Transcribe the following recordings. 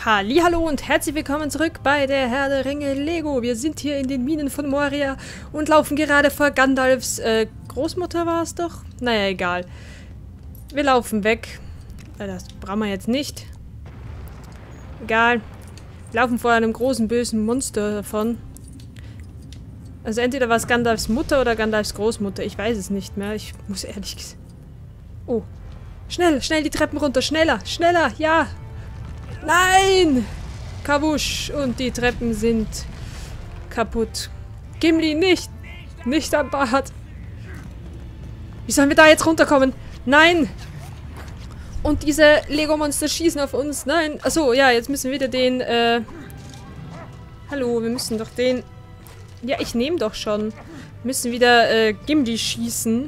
Hallihallo und herzlich willkommen zurück bei der Herr der Ringe Lego. Wir sind hier in den Minen von Moria und laufen gerade vor Gandalfs Großmutter war es doch? Naja, egal. Wir laufen weg. Das brauchen wir jetzt nicht. Egal. Wir laufen vor einem großen bösen Monster davon. Also entweder war es Gandalfs Mutter oder Gandalfs Großmutter. Ich weiß es nicht mehr. Ich muss ehrlich gesagt... Oh. Schnell, schnell die Treppen runter. Schneller, schneller, ja. Nein! Kabusch! Und die Treppen sind kaputt. Gimli, nicht! Nicht am Bad! Wie sollen wir da jetzt runterkommen? Nein! Und diese Lego-Monster schießen auf uns. Nein! Achso, ja, jetzt müssen wir wieder den, Hallo, wir müssen doch den... Ja, ich nehme doch schon. Wir müssen wieder, Gimli schießen.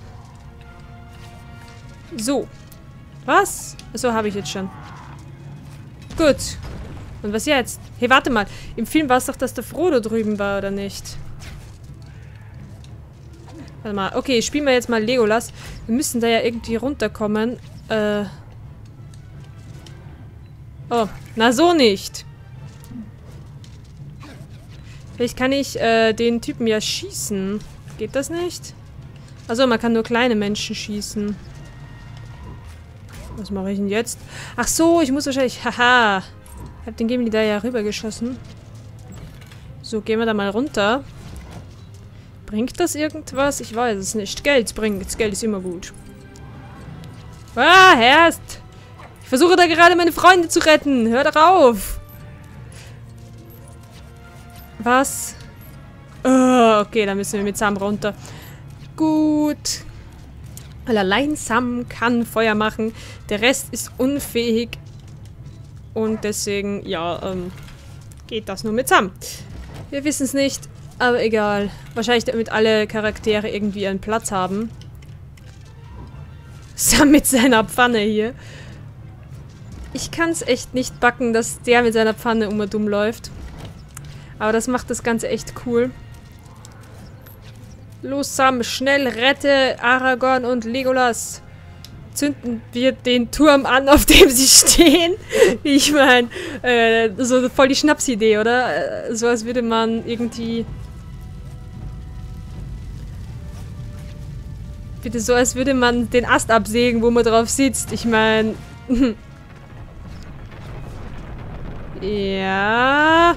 So. Was? Achso, habe ich jetzt schon. Gut. Und was jetzt? Hey, warte mal. Im Film war es doch, dass der Frodo drüben war, oder nicht? Warte mal. Okay, spielen wir jetzt mal Legolas. Wir müssen da ja irgendwie runterkommen. Oh, na so nicht. Vielleicht kann ich den Typen ja schießen. Geht das nicht? Also man kann nur kleine Menschen schießen. Was mache ich denn jetzt? Ach so, ich muss wahrscheinlich... Haha. Ich habe den Gimli da ja rübergeschossen. So, gehen wir da mal runter. Bringt das irgendwas? Ich weiß es nicht. Geld bringt. Geld ist immer gut. Ah, Herst! Ich versuche da gerade meine Freunde zu retten. Hör doch auf! Was? Oh, okay, dann müssen wir mit Sam runter. Gut. Weil allein Sam kann Feuer machen. Der Rest ist unfähig. Und deswegen, ja, geht das nur mit Sam. Wir wissen es nicht, aber egal. Wahrscheinlich damit alle Charaktere irgendwie einen Platz haben. Sam mit seiner Pfanne hier. Ich kann es echt nicht backen, dass der mit seiner Pfanne immer dumm läuft. Aber das macht das Ganze echt cool. Los, Sam, schnell rette Aragorn und Legolas. Zünden wir den Turm an, auf dem sie stehen. Ich meine, so voll die Schnapsidee, oder? So als würde man irgendwie... Bitte so, als würde man den Ast absägen, wo man drauf sitzt. Ich meine... Ja...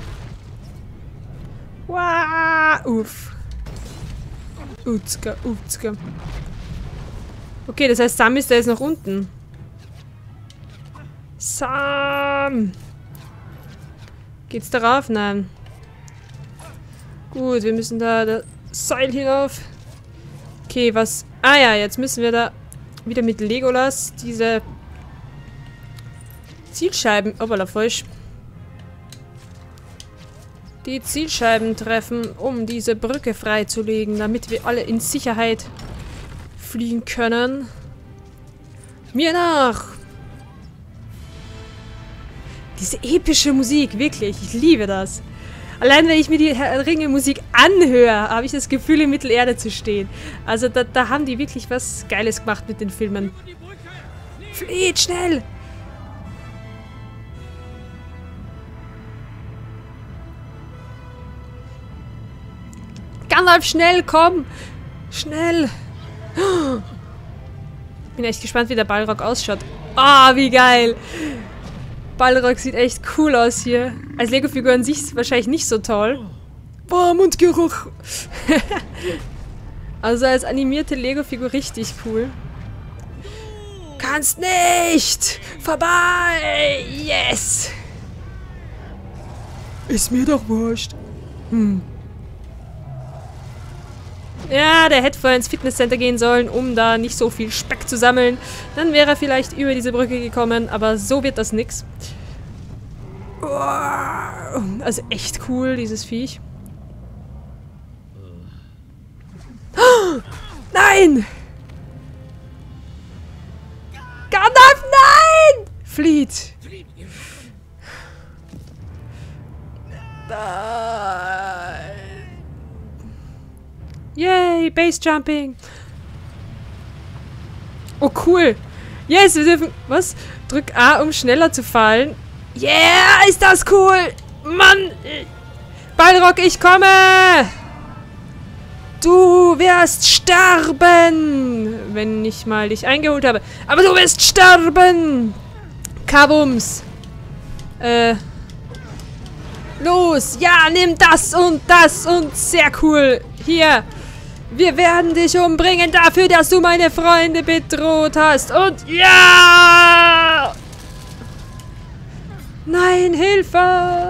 Wow, uff. Utzka, Utzka. Okay, das heißt, Sam ist da jetzt noch unten. Sam! Geht's darauf? Nein. Gut, wir müssen da das Seil hinauf. Okay, was... Ah ja, jetzt müssen wir da wieder mit Legolas diese Zielscheiben... Hoppala, falsch. Die Zielscheiben treffen, um diese Brücke freizulegen, damit wir alle in Sicherheit fliegen können. Mir nach! Diese epische Musik, wirklich, ich liebe das. Allein wenn ich mir die Herr der Ringe Musik anhöre, habe ich das Gefühl, in Mittelerde zu stehen. Also da haben die wirklich was Geiles gemacht mit den Filmen. Flieht schnell! Gandalf, schnell, komm! Schnell! Bin echt gespannt, wie der Balrog ausschaut. Ah, wie geil! Balrog sieht echt cool aus hier. Als Lego-Figur an sich ist es wahrscheinlich nicht so toll. Boah, Mundgeruch! Also als animierte Lego-Figur richtig cool. Kannst nicht! Vorbei! Yes! Ist mir doch wurscht. Ja, der hätte vorher ins Fitnesscenter gehen sollen, um da nicht so viel Speck zu sammeln. Dann wäre er vielleicht über diese Brücke gekommen, aber so wird das nix. Also echt cool, dieses Viech. Oh, nein! Gandalf, nein! Flieht! Nein! Yay, Base Jumping. Oh, cool. Yes, wir dürfen... Was? Drück A, um schneller zu fallen. Yeah, ist das cool! Mann! Balrog, ich komme! Du wirst sterben! Wenn ich mal dich eingeholt habe. Aber du wirst sterben! Kabums! Los! Ja, nimm das und sehr cool! Hier! Wir werden dich umbringen dafür, dass du meine Freunde bedroht hast! Und ja! Nein, Hilfe!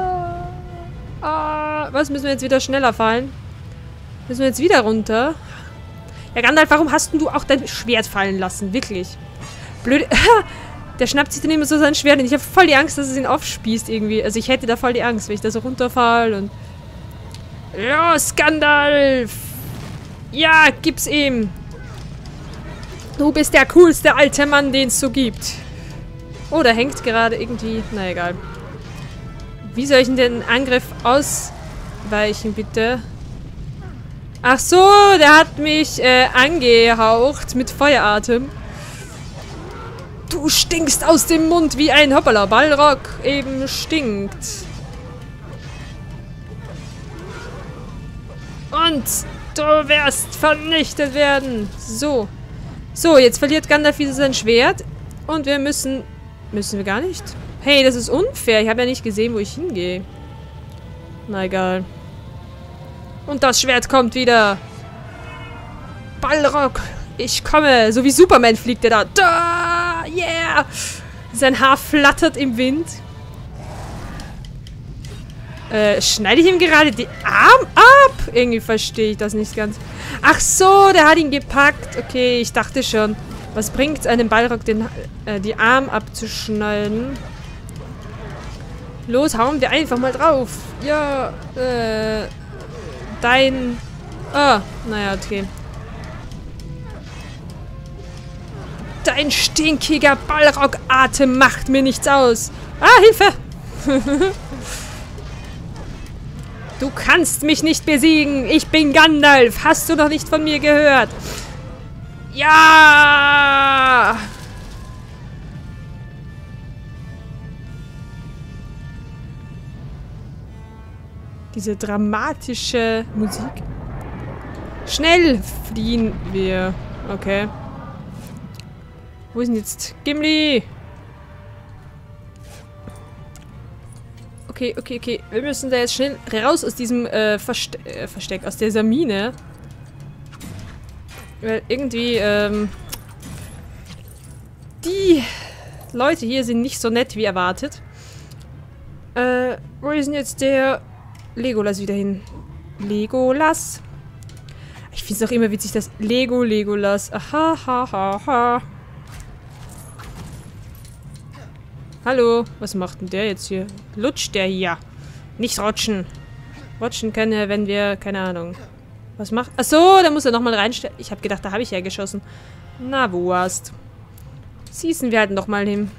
Ah, was, müssen wir jetzt wieder schneller fallen? Müssen wir jetzt wieder runter? Ja, Gandalf, warum hast denn du auch dein Schwert fallen lassen? Wirklich. Blöd. Der schnappt sich dann immer so sein Schwert und ich habe voll die Angst, dass es ihn aufspießt irgendwie. Also ich hätte da voll die Angst, wenn ich da so runterfall und... Los, Gandalf! Ja, gib's ihm! Du bist der coolste alte Mann, den es so gibt. Oh, da hängt gerade irgendwie... Na egal. Wie soll ich denn den Angriff ausweichen, bitte? Ach so, der hat mich angehaucht mit Feueratem. Du stinkst aus dem Mund wie ein Hoppala. Balrog eben stinkt. Und du wirst vernichtet werden. So. So, jetzt verliert Gandalf wieder sein Schwert. Und wir müssen... Müssen wir gar nicht? Hey, das ist unfair. Ich habe ja nicht gesehen, wo ich hingehe. Na egal. Und das Schwert kommt wieder. Balrog, ich komme. So wie Superman fliegt er da. Da, yeah. Sein Haar flattert im Wind. Schneide ich ihm gerade den Arm ab? Irgendwie verstehe ich das nicht ganz. Ach so, der hat ihn gepackt. Okay, ich dachte schon. Was bringt es einem Balrog, die Arm abzuschneiden? Los, hauen wir einfach mal drauf. Ja, dein... Ah, naja, okay. Dein stinkiger Balrog-Atem macht mir nichts aus. Ah, Hilfe! Du kannst mich nicht besiegen. Ich bin Gandalf. Hast du noch nicht von mir gehört? Ja! Diese dramatische Musik. Schnell fliehen wir. Okay. Wo ist denn jetzt Gimli? Okay, okay, okay. Wir müssen da jetzt schnell raus aus diesem Versteck, aus dieser Mine. Weil irgendwie, die Leute hier sind nicht so nett wie erwartet. Wo ist denn jetzt der Legolas wieder hin? Legolas? Ich finde es auch immer witzig, das Legolas. Aha, ha, ha, ha. Hallo, was macht denn der jetzt hier? Lutscht der hier? Nicht rutschen. Rutschen kann er, wenn wir, keine Ahnung. Was macht... Achso, da muss er nochmal reinstellen. Ich habe gedacht, da habe ich ja geschossen. Na, Wurst. Schießen wir halt nochmal hin.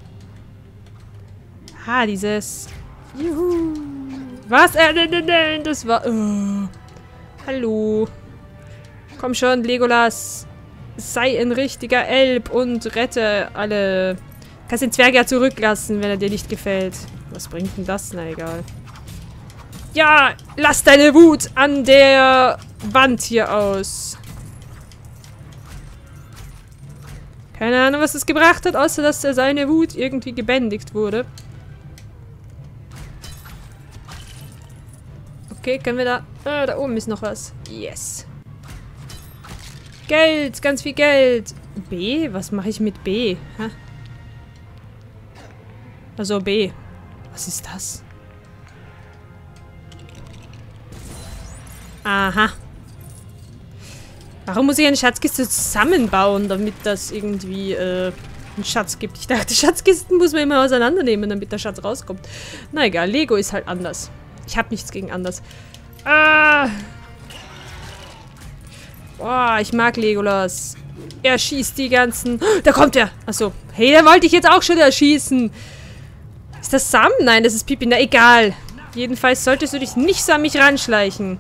Ah, dieses... Juhu. Was? Das war... Hallo. Komm schon, Legolas. Sei ein richtiger Elb und rette alle... Kannst den Zwerg ja zurücklassen, wenn er dir nicht gefällt. Was bringt denn das? Na, egal. Ja, lass deine Wut an der Wand hier aus. Keine Ahnung, was es gebracht hat, außer dass seine Wut irgendwie gebändigt wurde. Okay, können wir da... Ah, da oben ist noch was. Yes. Geld, ganz viel Geld. B? Was mache ich mit B? Hä? Also B. Was ist das? Aha. Warum muss ich eine Schatzkiste zusammenbauen, damit das irgendwie einen Schatz gibt? Ich dachte, Schatzkisten muss man immer auseinandernehmen, damit der Schatz rauskommt. Na egal, Lego ist halt anders. Ich habe nichts gegen anders. Ah! Boah, ich mag Legolas. Er schießt die ganzen... Da kommt er! Achso. Hey, da wollte ich jetzt auch schon erschießen. Ist das Sam? Nein, das ist Pippin. Na, egal. Jedenfalls solltest du dich nicht so an mich ranschleichen.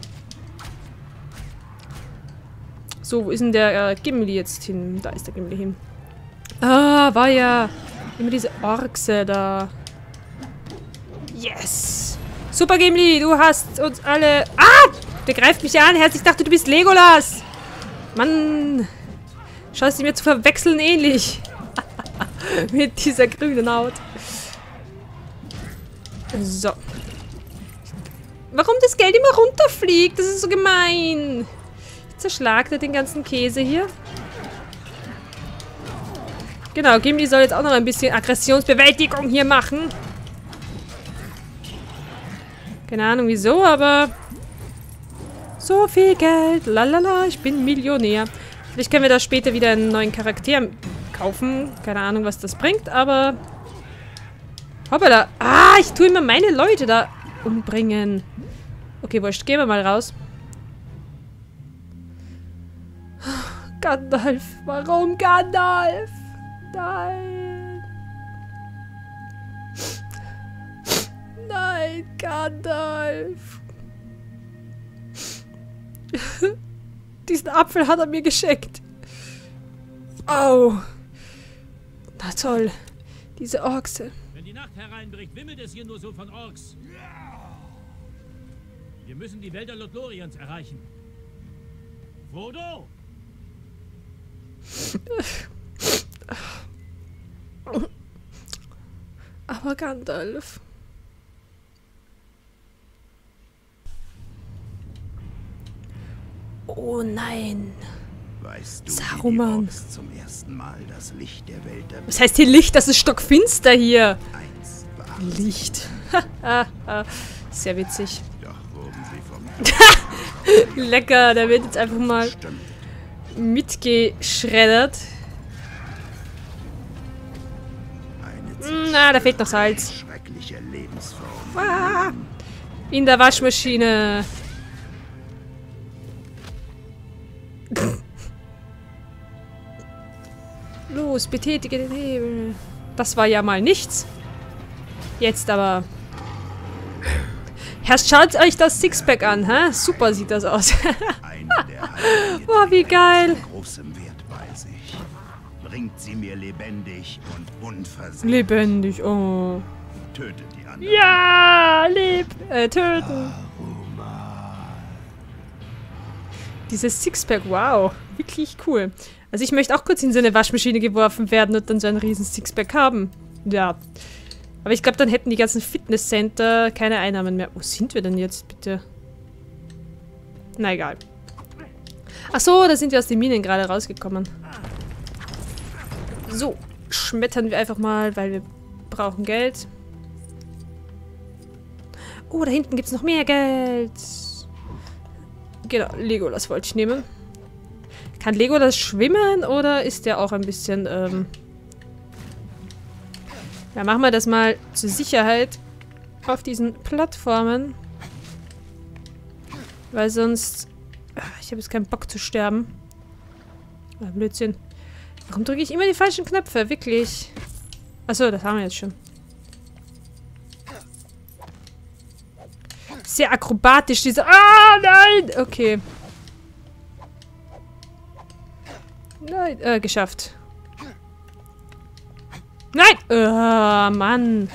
So, wo ist denn der Gimli jetzt hin? Da ist der Gimli hin. Ah, war ja immer diese Orkse da. Yes! Super Gimli, du hast uns alle... Ah! Der greift mich an. Ich dachte, du bist Legolas. Mann. Schaust du mir zu verwechseln ähnlich. Mit dieser grünen Haut. So. Warum das Geld immer runterfliegt? Das ist so gemein. Ich zerschlage den ganzen Käse hier. Genau, Gimli soll jetzt auch noch ein bisschen Aggressionsbewältigung hier machen. Keine Ahnung wieso, aber... So viel Geld. Lalala, ich bin Millionär. Vielleicht können wir da später wieder einen neuen Charakter kaufen. Keine Ahnung, was das bringt, aber... Hoppala. Ah, ich tue immer meine Leute da umbringen. Okay, wurscht. Gehen wir mal raus. Gandalf. Warum Gandalf? Nein. Nein, Gandalf. Diesen Apfel hat er mir geschenkt. Au. Na toll. Diese Orkse. Wenn die Nacht hereinbricht, wimmelt es hier nur so von Orks. Wir müssen die Wälder Lothloriens erreichen. Frodo! Aber Gandalf. Oh nein. Weißt du, Saruman. wie die Orks zum ersten Mal das Licht der Welt Was heißt hier Licht? Das ist stockfinster hier. eins Licht. Sehr witzig. Doch wurden sie vom Lecker, der wird jetzt einfach mal Stimmt. mitgeschreddert. Eine Na, da fehlt noch Salz. schreckliche Lebensform. Ah, in der Waschmaschine. Los, betätige den Hebel. Das war ja mal nichts. Jetzt aber. Herr, schaut euch das Sixpack an, hä? Super sieht das aus. Eine der Heiligen Oh, wie geil. von großem Wert bei sich. Bringt sie mir lebendig und unversehrt. Lebendig, oh. Tötet die anderen. Ja, töten. Dieses Sixpack, wow. Wirklich cool. Also ich möchte auch kurz in so eine Waschmaschine geworfen werden und dann so ein riesen Sixpack haben. Ja. Aber ich glaube, dann hätten die ganzen Fitnesscenter keine Einnahmen mehr. Wo sind wir denn jetzt, bitte? Na egal. Ach so, da sind wir aus den Minen gerade rausgekommen. So, schmettern wir einfach mal, weil wir brauchen Geld. Oh, da hinten gibt es noch mehr Geld. Genau, Legolas wollte ich nehmen. Kann Legolas schwimmen oder ist der auch ein bisschen, Ja, machen wir das mal zur Sicherheit auf diesen Plattformen. Weil sonst... Ich habe jetzt keinen Bock zu sterben. Ah, Blödsinn. Warum drücke ich immer die falschen Knöpfe? Wirklich. Achso, das haben wir jetzt schon. Sehr akrobatisch, diese... Ah, nein! Okay. Nein, geschafft. Nein! Mann.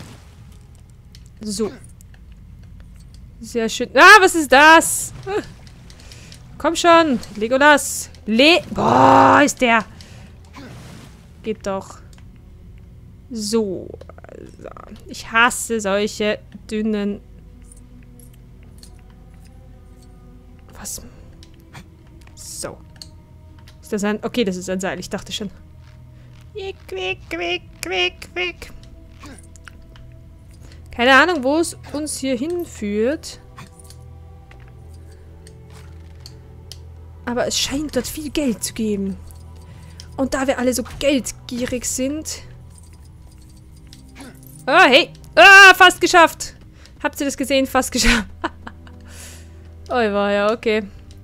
So. Sehr schön. Ah, was ist das? Komm schon, Legolas. Boah, ist der... Geht doch. So. Also, ich hasse solche dünnen... Was? So. Ist das ein... Okay, das ist ein Seil. Ich dachte schon. Quick. Keine Ahnung, wo es uns hier hinführt. Aber es scheint dort viel Geld zu geben. Und da wir alle so geldgierig sind... Oh, hey! Ah, fast geschafft! Habt ihr das gesehen? Fast geschafft. Oh, war ja, okay.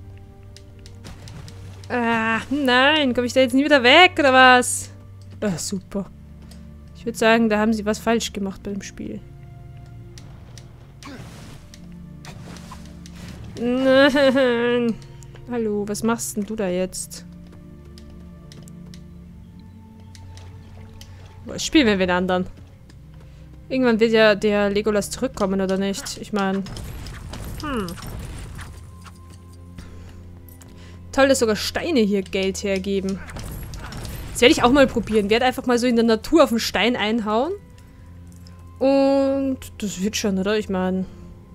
Ah, nein. Komme ich da jetzt nie wieder weg, oder was? Ah, super. Ich würde sagen, da haben sie was falsch gemacht beim Spiel. Nein. Hallo, was machst denn du da jetzt? Was spielen wir mit anderen? Irgendwann wird ja der Legolas zurückkommen, oder nicht? Ich meine... Toll, dass sogar Steine hier Geld hergeben. Das werde ich auch mal probieren. Werde einfach mal so in der Natur auf den Stein einhauen. Und das wird schon, oder? Ich meine...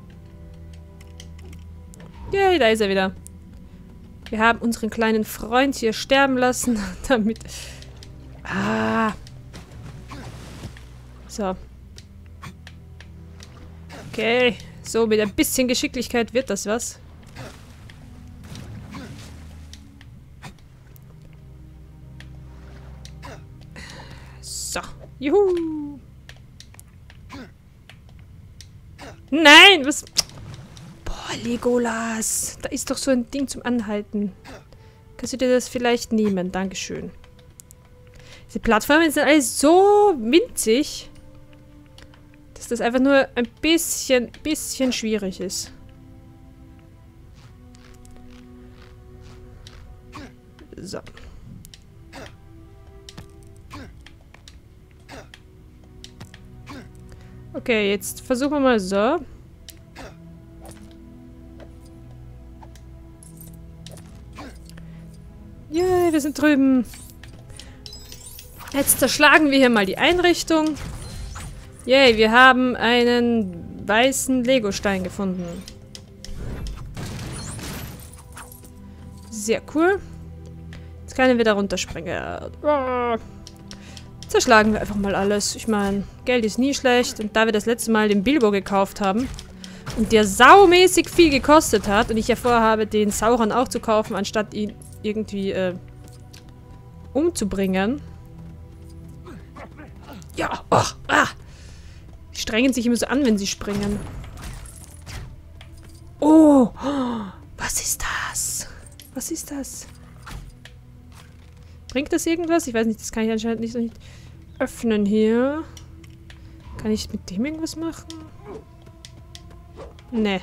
Yay, da ist er wieder. Wir haben unseren kleinen Freund hier sterben lassen, damit... Ah. So. Okay. So, mit ein bisschen Geschicklichkeit wird das was. So. Juhu. Nein, was... Boah, Legolas. Da ist doch so ein Ding zum Anhalten. Kannst du dir das vielleicht nehmen? Dankeschön. Diese Plattformen sind alles so winzig, dass das einfach nur ein bisschen schwierig ist. So. Okay, jetzt versuchen wir mal so. Yay, wir sind drüben. Jetzt zerschlagen wir hier mal die Einrichtung. Yay, wir haben einen weißen Legostein gefunden. Sehr cool. Jetzt können wir da runterspringen. Zerschlagen wir einfach mal alles. Ich meine, Geld ist nie schlecht. Und da wir das letzte Mal den Bilbo gekauft haben und der saumäßig viel gekostet hat und ich ja vorhabe, den Sauron auch zu kaufen, anstatt ihn irgendwie umzubringen. Ja, oh, ah. Die strengen sich immer so an, wenn sie springen. Oh, was ist das? Was ist das? Bringt das irgendwas? Ich weiß nicht, das kann ich anscheinend nicht öffnen hier. Kann ich mit dem irgendwas machen? Nee.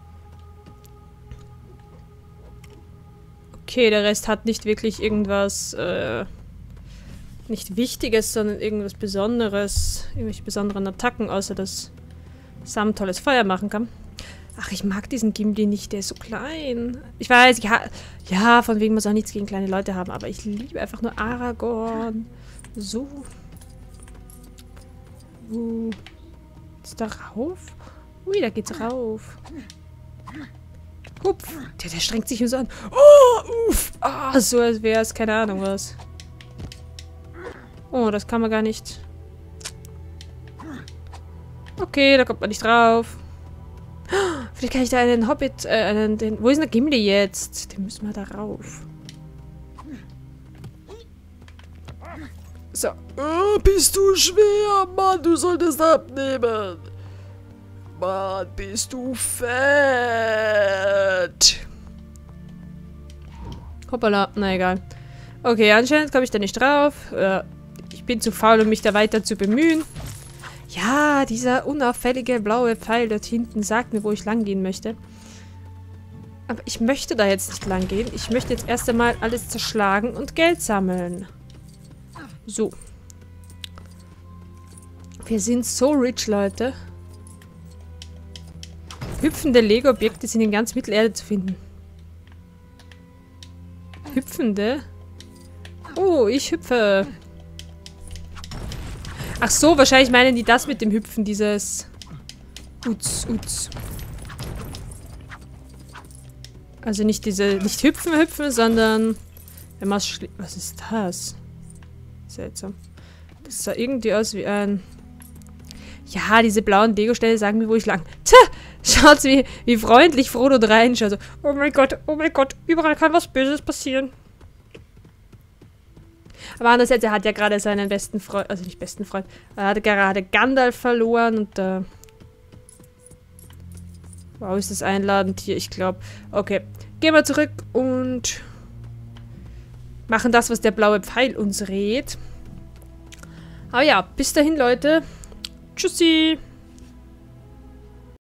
Okay, der Rest hat nicht wirklich irgendwas, nicht Wichtiges, sondern irgendwas Besonderes. Irgendwelche besonderen Attacken, außer dass Sam tolles Feuer machen kann. Ach, ich mag diesen Gimli nicht, der ist so klein. Ich weiß, ja, von wegen muss auch nichts gegen kleine Leute haben, aber ich liebe einfach nur Aragorn. So. Ist da rauf? Ui, da geht's rauf. Hupf. Der strengt sich so an. Oh, uff. Ah, so als wäre es, keine Ahnung was. Oh, das kann man gar nicht. Okay, da kommt man nicht drauf. Vielleicht kann ich da einen Hobbit, wo ist denn der Gimli jetzt? Den müssen wir da rauf. So. Oh, bist du schwer, Mann, du solltest abnehmen. Mann, bist du fett. Hoppala, na egal. Okay, anscheinend komme ich da nicht drauf. Ich bin zu faul, um mich da weiter zu bemühen. Ja, dieser unauffällige blaue Pfeil dort hinten sagt mir, wo ich lang gehen möchte. Aber ich möchte da jetzt nicht lang gehen. Ich möchte jetzt erst einmal alles zerschlagen und Geld sammeln. So. Wir sind so rich, Leute. Hüpfende Lego-Objekte sind in ganz Mittelerde zu finden. Hüpfende? Oh, ich hüpfe. Ach so, wahrscheinlich meinen die das mit dem Hüpfen, dieses... Uts. Also nicht nicht hüpfen, sondern... Wenn man was ist das? Seltsam. Das sah irgendwie aus wie ein... Ja, diese blauen Lego-Steine sagen mir, wo ich lang... Tja, schaut's wie freundlich Frodo da reinschaut. So, oh mein Gott, überall kann was Böses passieren. Aber andererseits, er hat ja gerade seinen besten Freund, also nicht besten Freund, er hatte gerade Gandalf verloren und wow, ist das einladend hier, ich glaube. Okay, gehen wir zurück und machen das, was der blaue Pfeil uns rät. Aber ja, bis dahin, Leute. Tschüssi.